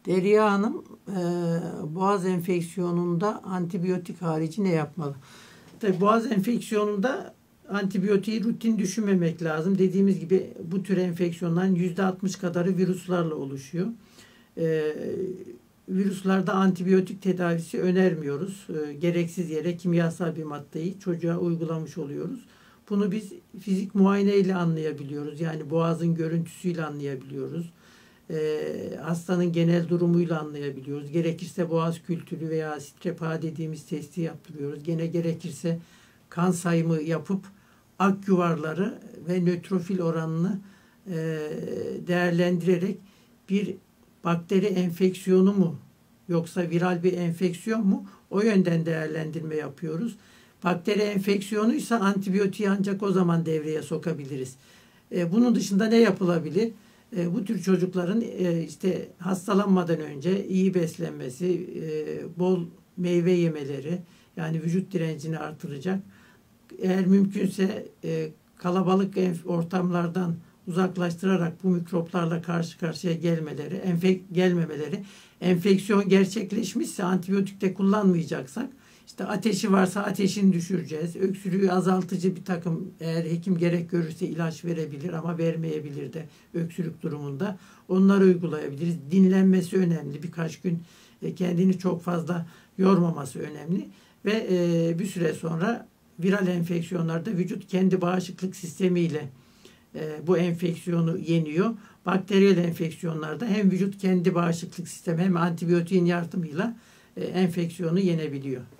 Derya Hanım, boğaz enfeksiyonunda antibiyotik harici ne yapmalı? Tabii boğaz enfeksiyonunda antibiyotiği rutin düşünmemek lazım. Dediğimiz gibi bu tür enfeksiyonların %60 kadarı virüslerle oluşuyor. Virüslerde antibiyotik tedavisi önermiyoruz. Gereksiz yere kimyasal bir maddeyi çocuğa uygulamış oluyoruz. Bunu biz fizik muayene ile anlayabiliyoruz. Yani boğazın görüntüsüyle anlayabiliyoruz. Hastanın genel durumuyla anlayabiliyoruz. Gerekirse boğaz kültürü veya strepa dediğimiz testi yaptırıyoruz. Gene gerekirse kan sayımı yapıp ak yuvarları ve nötrofil oranını değerlendirerek bir bakteri enfeksiyonu mu yoksa viral bir enfeksiyon mu, o yönden değerlendirme yapıyoruz. Bakteri enfeksiyonuysa antibiyotiği ancak o zaman devreye sokabiliriz. Bunun dışında ne yapılabilir? Bu tür çocukların işte hastalanmadan önce iyi beslenmesi, bol meyve yemeleri, yani vücut direncini artıracak. Eğer mümkünse kalabalık ortamlardan uzaklaştırarak bu mikroplarla karşı karşıya gelmemeleri, enfeksiyon gerçekleşmişse antibiyotik de kullanmayacaksak, işte ateşi varsa ateşini düşüreceğiz. Öksürüğü azaltıcı bir takım, eğer hekim gerek görürse ilaç verebilir ama vermeyebilir de öksürük durumunda. Onları uygulayabiliriz. Dinlenmesi önemli. Birkaç gün kendini çok fazla yormaması önemli. Ve bir süre sonra viral enfeksiyonlarda vücut kendi bağışıklık sistemiyle bu enfeksiyonu yeniyor. Bakteriyel enfeksiyonlarda hem vücut kendi bağışıklık sistemi hem antibiyotiğin yardımıyla enfeksiyonu yenebiliyor.